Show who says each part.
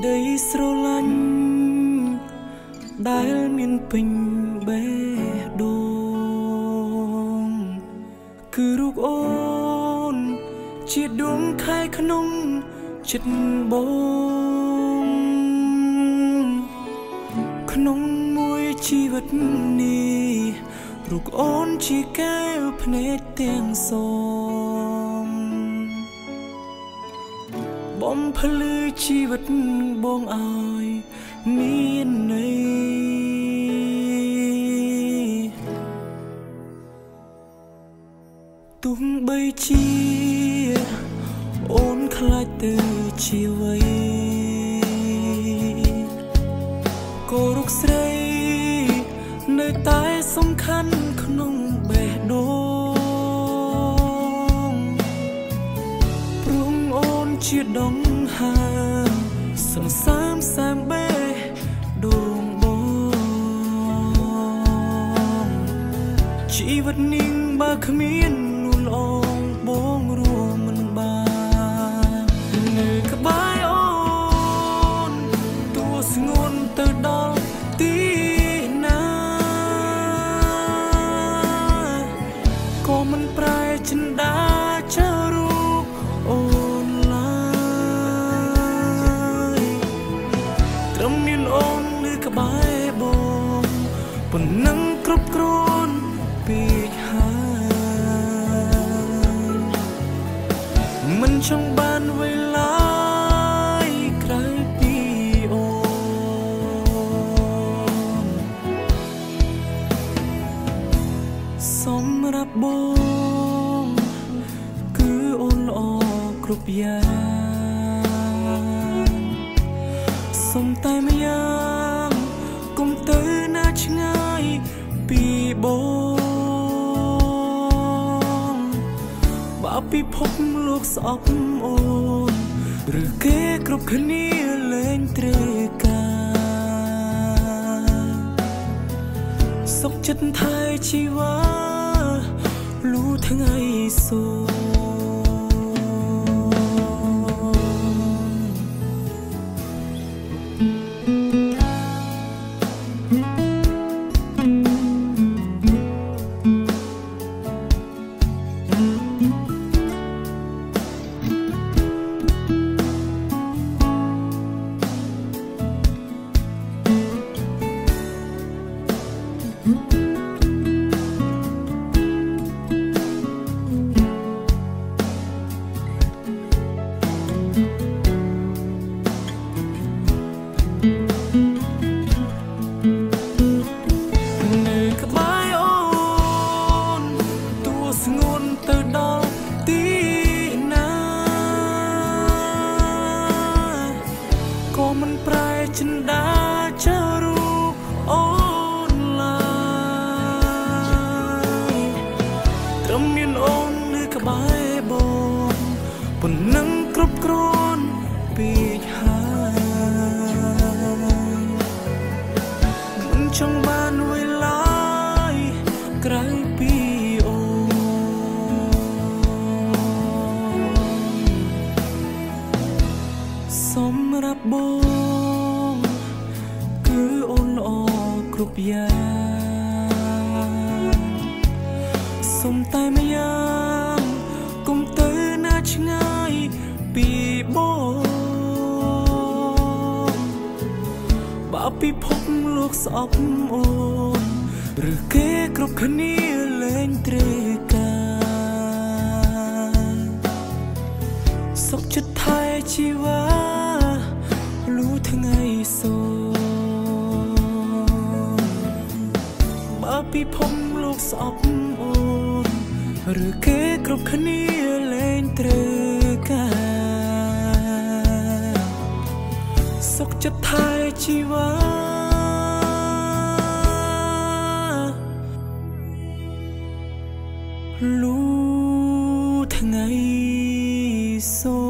Speaker 1: ដីស្រឡាញ់ដែលមានពេញបេះដូងគឺរូបអូនជាដួងខែក្នុងចិត្តបងក្នុងមួយជីវិតនេះរូបអូនជាកែវភ្នែកទាំងសងបំភ្លឺជីវិតបងឲ្យមានន័យទោះបីជាអូនខ្លាចទៅជាអ្វីក៏រូបស្រីនៅតែសំខាន់ក្នុងបេះដូងព្រមអូនជាដងហើមសន្សើមសែមបេះដូងបងជីវិតនេះបើគ្មាននួនអងបងរួមមិនបាននៅក្បែរអូនទោះស្ងួនទៅដល់ទីណាក៏មិនប្រែចិន្តាចារូបអូនឡើយត្រឹមមានអូននៅក្បែរបងប៉ុណ្ណឹងគ្រប់គ្រាន់ពេកហើយមិនចង់បានវេលាក្រៅពីអូនសម្រាប់បងគឺអូនល្អគ្រប់យ៉ាងសុំតែម្យ៉ាងកុំទៅណាឆ្ងាយពីបងបើពិភពលោកស្អប់អូនឬគេគ្រប់គ្នាលែងត្រូវការសុខចិត្តថែជីវ៉ាលូថ្ងៃសូក៏មិនប្រែចិន្តាចារូបអូនឡើយត្រឹមមានអូននៅក្បែរបងប៉ុណ្ណឹងគ្រប់គ្រាន់ពេកហើយមិនចង់បានវេលាក្រៅពីអូនសម្រាប់បងគឺអូនល្អគ្រប់យ៉ាងសុំតែម្យ៉ាងកុំទៅណាឆ្ងាយពីបងបើពិភពលោកស្អប់អូនឬគេគ្រប់គ្នាលែងត្រូវការសុខចិត្តថែជីវ៉ាលូថ្ងៃសូបើពិភពលោកស្អប់អូនឬគេគ្រប់គ្នាលែងត្រូវការសុខចិត្តថែជីវ៉ាលូថ្ងៃសូ